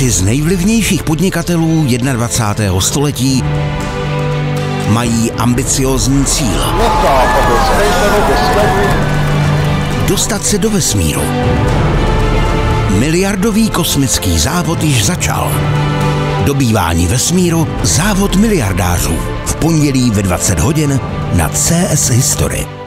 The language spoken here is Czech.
Tři z nejvlivnějších podnikatelů 21. století mají ambiciózní cíl. Dostat se do vesmíru. Miliardový kosmický závod již začal. Dobývání vesmíru, závod miliardářů. V pondělí ve 20 hodin na CS History.